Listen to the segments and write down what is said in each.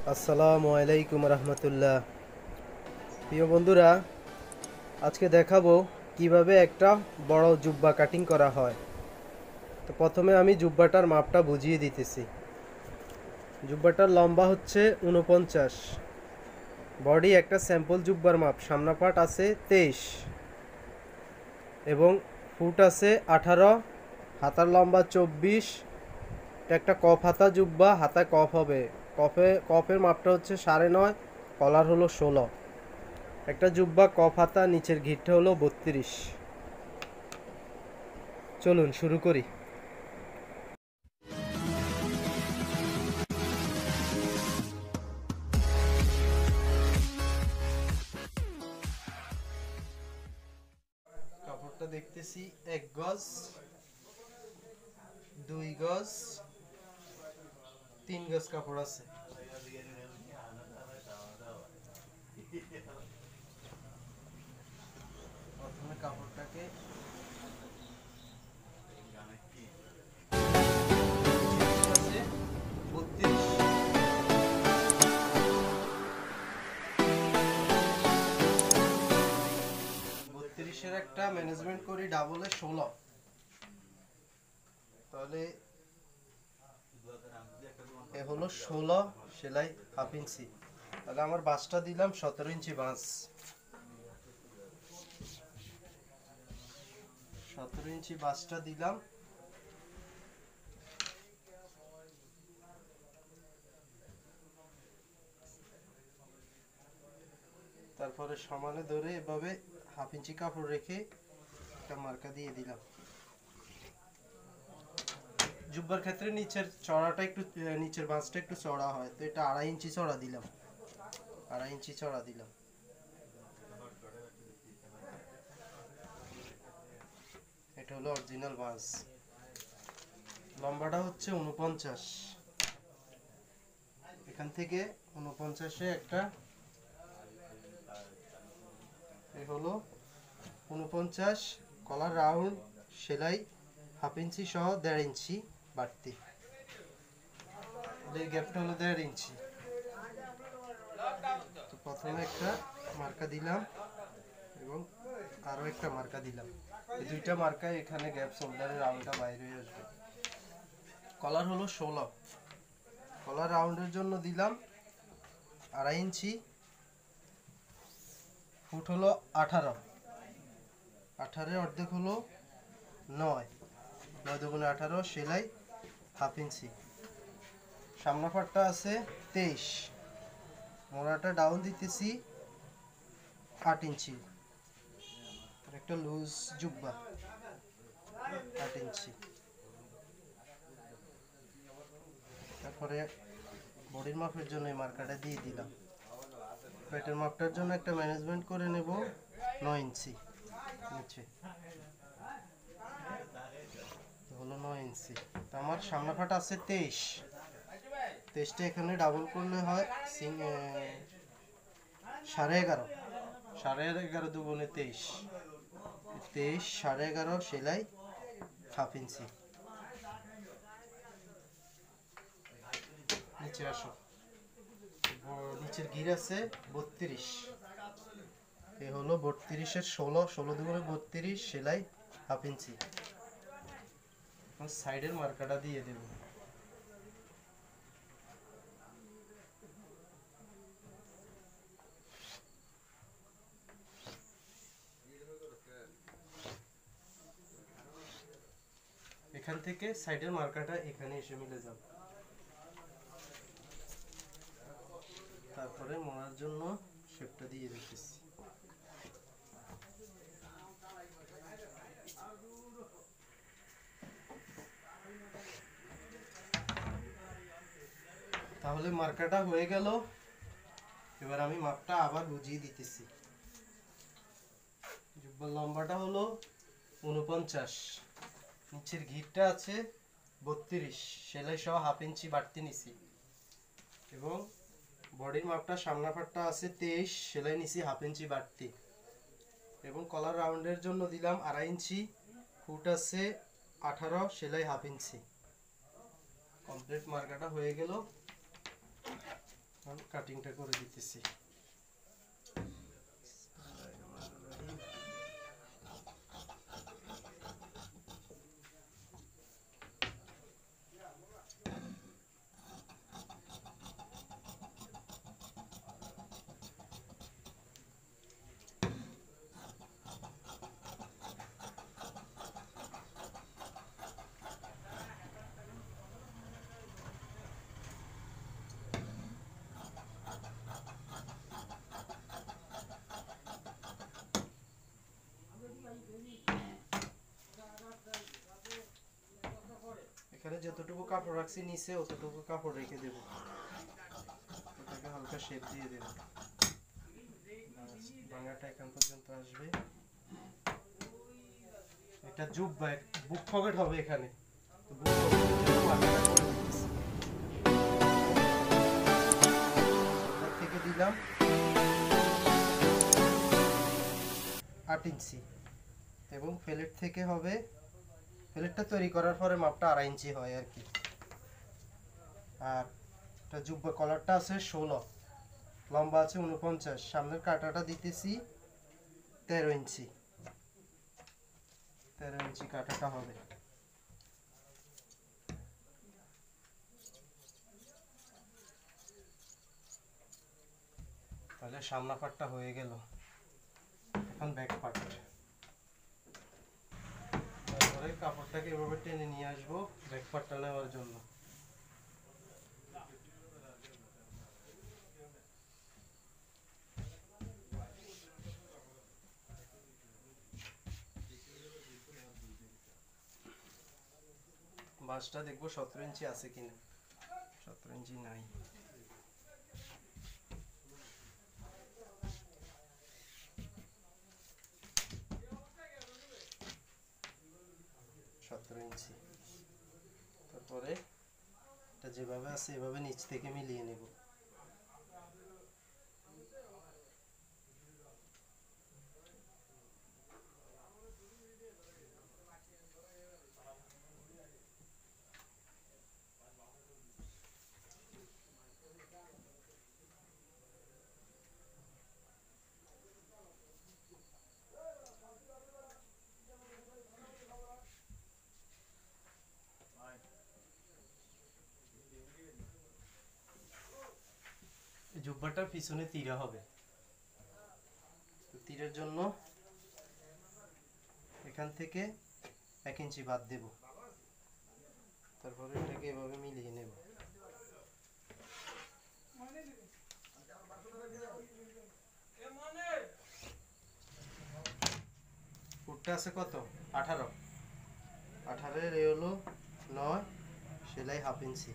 আসসালামু আলাইকুম রহমতুল্লাহ। প্রিয় বন্ধুরা, আজকে দেখাবো কিভাবে একটা বড় জুব্বা কাটিং করা হয়। তো প্রথমে আমি জুব্বাটার মাপটা বুঝিয়ে দিতেছি। জুব্বাটার লম্বা হচ্ছে 49, বডি একটা স্যাম্পল জুব্বার মাপ, সামনা পাট আছে 23 এবং ফুট আছে 18, হাতার লম্বা 24। এটা একটা কফ হাতা জুব্বা, হাতায় কফ হবে। কফের মাপটা হচ্ছে 9.5, কলার হলো 16। একটা জুব্বা কফ হাতা, নিচের ঘিরটা হলো 32। চলুন শুরু করি। কাপড়টা দেখতেছি 1 গজ, 2 গজ, 3 গজ কাপড় আছে। প্রথমে কাপড়টাকে 32-এর একটা ম্যানেজমেন্ট করি, ডাবলে 16, তাহলে এ হলো 16 সেলাই হাফ ইঞ্চি। তাহলে আমার বাঁশটা দিলাম 17 ইঞ্চি বাঁশ, 17 ইঞ্চি বাঁশটা দিলাম। তারপরে সমানে ধরে এভাবে হাফ ইঞ্চি কাপড় রেখে একটা মার্কা দিয়ে দিলাম। জুব্বার ক্ষেত্রে নিচের চড়াটা একটু, নিচের বাঁশটা একটু চড়া হয়, তো এটা 2.5 ইঞ্চি চড়া দিলাম, 2.5 ইঞ্চি চড়া দিলাম। এটা হলো অরিজিনাল বাঁশ। লম্বাটা হচ্ছে 49, এখান থেকে 49-এ একটা, এ হলো 49, কলার রাউন্ড সেলাই হাফ ইঞ্চি সহ 1.5 ইঞ্চি বাড়তি, এই গ্যাপটা হলো 1.5 ইঞ্চি। তো প্রথমে একটা মার্কা দিলাম এবং আরো একটা মার্কা দিলাম, এই দুইটা মার্কায় এখানে গ্যাপ, শোল্ডারের রাউন্ডটা বাইরে হয়ে আসবে। কলার হলো 16, কলার রাউন্ডের জন্য দিলাম 2.5 ইঞ্চি, ফুট হলো 18, 18 অর্ধেক হলো 9, 9 দুগুণে 18, সেলাই হাফ ইঞ্চি। সামনা পাটটা আছে 23, মোড়াটা ডাউন দিতেছি 8 ইঞ্চি, আর একটা লুজ জুব্বা 8 ইঞ্চি। তারপরে বডির মাপের জন্য এই মার্কাটা দিয়ে দিলাম। পেটের মাপটার জন্য একটা ম্যানেজমেন্ট করে নেব 9 ইঞ্চি নিচে, হলো 9 ইঞ্চি। তো আমার সামনা পাট আছে 23, 23টা এখানে ডাবল করলে হয় 11.5, 11.5 দুগুণে 23, 23 11.5 সেলাই হাফ ইঞ্চি। নিচে আসো, নিচের ঘির আছে 32, এ হলো 32-এর 16, 16 দুগুণে 32, সেলাই হাফ ইঞ্চি। সাইডের মার্কাটা দিয়ে দেব। এখান থেকে সাইডের মার্কাটা এখানে এসে মিলে যাবে। তারপরে মোড়ার জন্য শেপটা দিয়ে দিতেছি। তাহলে মার্কাটা হয়ে গেল। এবার আমি মাপটা আবার বুঝিয়ে দিতেছি। জুব্বার লম্বাটা হলো 49, নিচের ঘিরটা আছে 32, সেলাই সহ হাফ ইঞ্চি বাড়তি নিছি, এবং বডির মাপটা সামনা পাটটা আছে 23, সেলাই নিছি হাফ ইঞ্চি বাড়তি, এবং কলার রাউন্ডের জন্য দিলাম 2.5 ইঞ্চি, ফুট আছে 18, সেলাই হাফ ইঞ্চি। কমপ্লিট মার্কাটা হয়ে গেল। কাটিংটা করে দিতেছি। এখানে যতটুকু কাপড় রাখছি নিচে অতটুকু কাপড় রেখে দেব, এটাকে হালকা শেপ দিয়ে দেব। ভাঙাটা এখান পর্যন্ত আসবে। এটা জুব্বা, বুক পকেট হবে এখানে। তো বুক পকেট থেকে দিলাম 8 ইঞ্চি এবং প্লেট থেকে হবে, প্লেটটা তৈরি করার পরে মাপটা 2.5 ইঞ্চি হয় আর কি। আর এটা জুব্বা কলারটা আছে 16, লম্বা আছে 49, সামনের কাটাটা দিতেছি 13 ইঞ্চি, 13 ইঞ্চি কাটাটা হবে। তাহলে সামনা পাটটা হয়ে গেল। এখন ব্যাক পার্ট, তারপরে কাপড়টাকে এভাবে টেনে নিয়ে আসবো ব্যাক পার্টটা নেওয়ার জন্য। বাঁশটা দেখবো 17 ইঞ্চি আছে কিনা, 17 ইঞ্চি নাই। 17 ইঞ্চি। তারপরে এটা যেভাবে আছে এভাবে নিচ থেকে মিলিয়ে নেব। জুব্বাটার পিছনে তীরা হবে, তো তীরের জন্য এখান থেকে 1 ইঞ্চি বাদ দেব। তারপরে এটাকে এভাবে মিলিয়ে নেব। ফুটটা আছে কত? 18, 18 এর হলো 9, সেলাই 1/2 ইঞ্চি।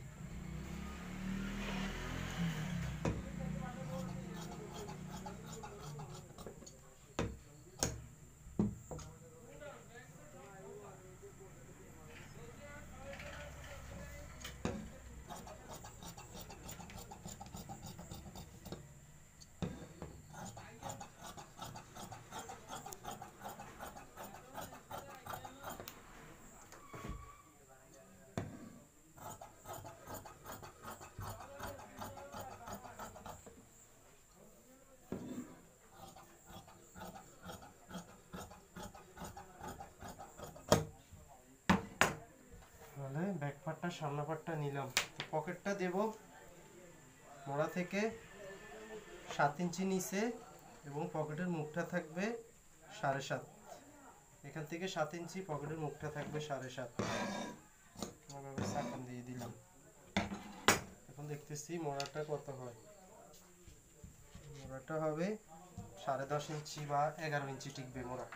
ব্যাক পার্টটা সামনা পার্টটা নিলাম, পকেটটা দেব মোড়া থেকে 7 ইঞ্চি নিচে এবং পকেটের মুখটা থাকবে 7.5। এখান থেকে 7 ইঞ্চি, পকেটের মুখটা থাকবে 7.5। এভাবে চাকান দিয়ে দিলাম। এখন দেখতেছি মোড়াটা কত হয়। মোড়াটা হবে 10.5 ইঞ্চি বা 11 ইঞ্চি টিকবে মোড়া।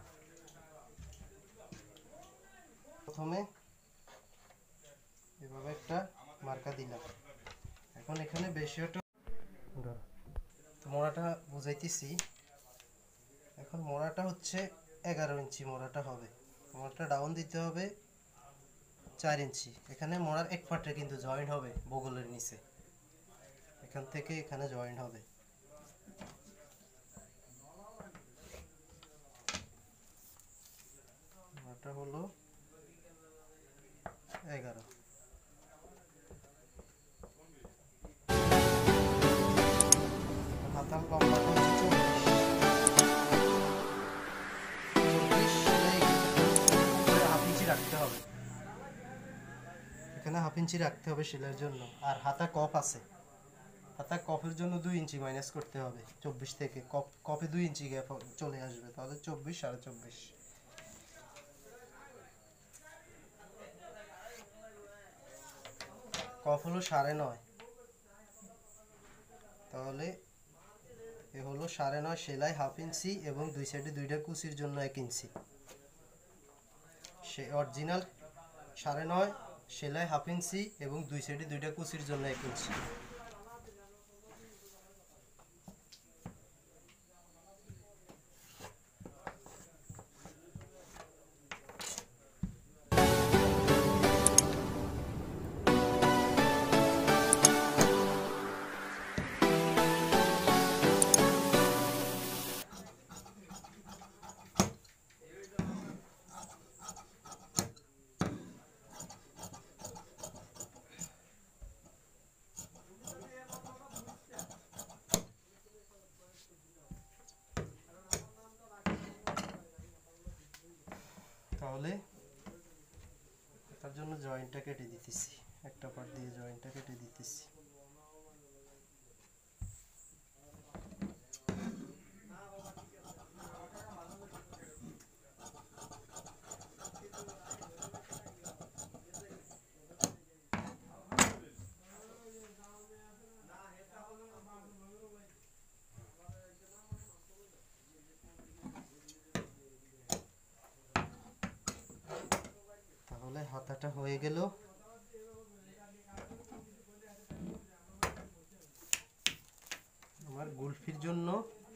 প্রথমে এভাবে একটা মার্কা দিলাম। এখন এখানে বেশি একটা তো মোড়াটা বুঝাইতেছি। এখন মোড়াটা হচ্ছে 11 ইঞ্চি মোড়াটা হবে। মোড়াটা ডাউন দিতে হবে 4 ইঞ্চি। এখানে মোড়ার এক পার্টে কিন্তু জয়েন্ট হবে বগলের নিচে, এখান থেকে এখানে জয়েন্ট হবে। মোড়াটা হলো 11। ইঞ্চি রাখতে হবে সেলাইয়ের জন্য। আর হাতা কপ আছে, হাতা কপের জন্য 2 ইঞ্চি মাইনাস করতে হবে 24 থেকে। কপে 2 ইঞ্চি গ্যাপ চলে আসবে, তাহলে 24 24.5। কপ হলো 9.5, তাহলে এ হলো 9.5। সেলাই 1/2 ইঞ্চি এবং দুই সাইডে দুইটা কুচির জন্য 1 ইঞ্চি। সে অরিজিনাল 9.5, সেলাই 1/2 ইঞ্চি এবং দুই সাইডে দুইটা কুচির জন্য 1 ইঞ্চি। তাহলে তার জন্য জয়েন্টটা কেটে দিতেছি, একটা পার্ট দিয়ে জয়েন্টটা কেটে দিতেছি। তাহলে হাতাটা হয়ে গেল। আমার গুলফির জন্য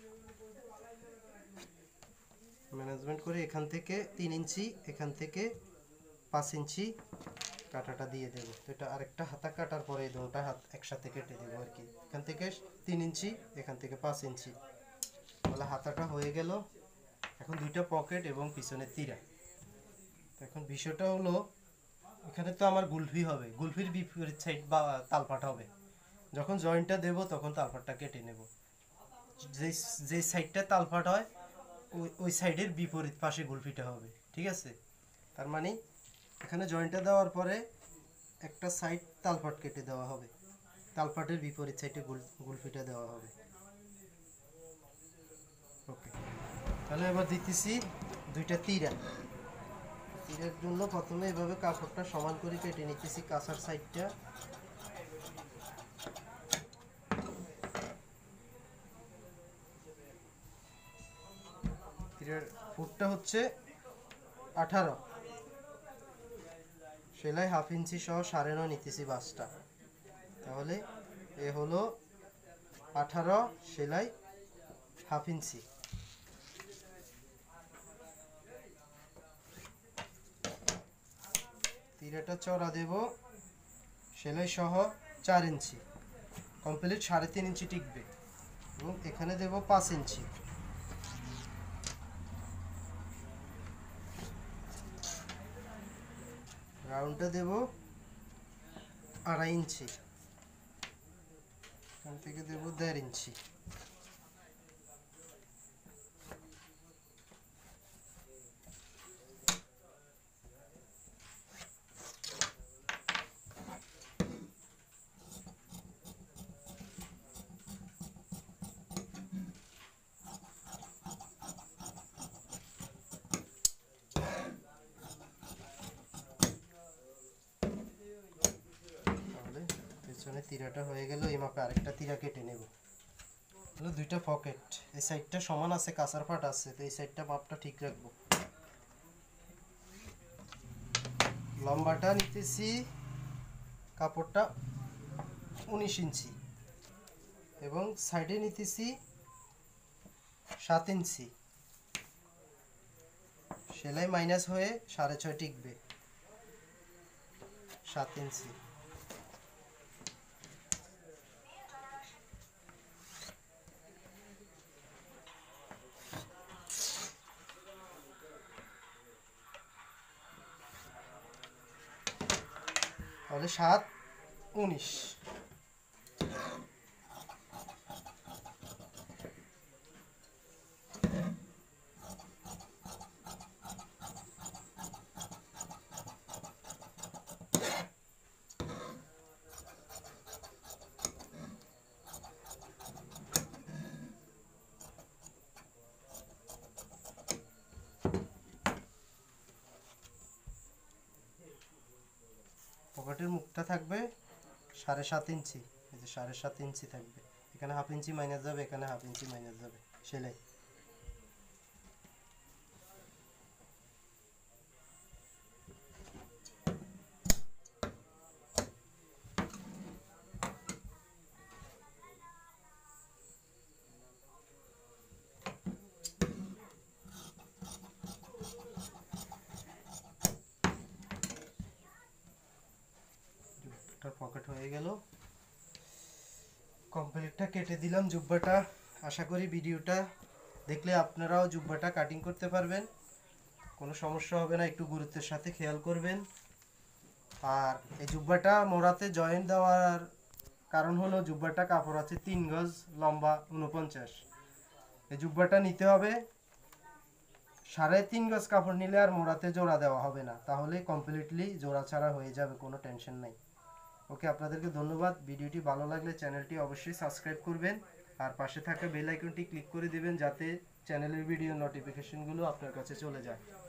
ম্যানেজমেন্ট করে এখান থেকে 3 ইঞ্চি, এখান থেকে 5 ইঞ্চি কাটাটা দিয়ে দেব। তো এটা আরেকটা হাতা কাটার পরে এই দুটো হাত একসাথে কেটে দেবো আর কি। এখান থেকে 3 ইঞ্চি, এখান থেকে 5 ইঞ্চি। তাহলে হাতাটা হয়ে গেল। এখন দুইটা পকেট এবং পিছনে তিরা। এখন বিষয়টা হলো, এখানে তো আমার গুলফি হবে, গুলফির বিপরীত সাইড বা তালপাট হবে। যখন জয়েন্টটা দেব তখন তালপাটটা কেটে নেব। যে সাইডটা তালপাট হয় ওই সাইডের বিপরীত পাশে গুলফিটা হবে, ঠিক আছে? তার মানে এখানে জয়েন্টটা দেওয়ার পরে একটা সাইড তালপাট কেটে দেওয়া হবে, তালপাটের বিপরীত সাইডে গুলফিটা দেওয়া হবে। ওকে, তাহলে এবার দিতেছি দুইটা তিরা। তিরের জন্য প্রথমে এভাবে কাপড়টা সমান করে কেটে নিতেছি কাঁচার সাইডটা। তিরের ফুটটা হচ্ছে 18, সেলাই 1/2 ইঞ্চি সহ 9.5 নিতেছি বাসটা। তাহলে এ হলো 18, সেলাই 1/2 ইঞ্চি। তিরাটা চড়া দেব সেলাই সহ 4 ইঞ্চি, কমপ্লিট 3.5 ইঞ্চি টিকবে। এবং এখানে দেব 5 ইঞ্চি। রাউন্ডটা দেব 2.5 ইঞ্চি, এখান থেকে দেব 1.5 ইঞ্চি। পেছনে তিরাটা হয়ে গেল। এই মাপে আরেকটা তিরা কেটে নেব। হলো দুইটা পকেট, এই সাইডটা সমান আছে, কাঁচার পাট আছে, তো এই সাইডটা মাপটা ঠিক রাখবো। লম্বাটা নিতেছি কাপড়টা 19 ইঞ্চি এবং সাইডে নিতেছি 7 ইঞ্চি। সেলাই মাইনাস হয়ে 6.5 টিকবে, 7 ইঞ্চি। তাহলে 7-19। লেন্থটা থাকবে 7.5 ইঞ্চি। এই যে 7.5 ইঞ্চি থাকবে, এখানে হাফ ইঞ্চি মাইনাস যাবে, এখানে হাফ ইঞ্চি মাইনাস যাবে সেলাই। পকেট হয়ে গেল, কমপ্লিটটা কেটে দিলাম জুব্বাটা। আশা করি ভিডিওটা দেখলে আপনারাও জুব্বাটা কাটিং করতে পারবেন, কোনো সমস্যা হবে না। একটু গুরুত্বের সাথে খেয়াল করবেন। আর এই জুব্বাটা মোড়াতে জয়েন্ট দেওয়ার কারণ হলো জুব্বাটা কাপড় আছে 3 গজ, লম্বা 49। এই জুব্বাটা নিতে হবে 3.5 গজ কাপড় নিলে আর মোড়াতে জোড়া দেওয়া হবে না, তাহলে কমপ্লিটলি জোড়া ছাড়া হয়ে যাবে, কোনো টেনশন নাই। ওকে, আপনাদেরকে ধন্যবাদ। ভিডিওটি ভালো লাগলে চ্যানেলটি অবশ্যই সাবস্ক্রাইব করবেন আর পাশে থাকা বেল আইকনটি ক্লিক করে দিবেন, যাতে চ্যানেলের ভিডিও নোটিফিকেশনগুলো আপনার কাছে চলে যায়।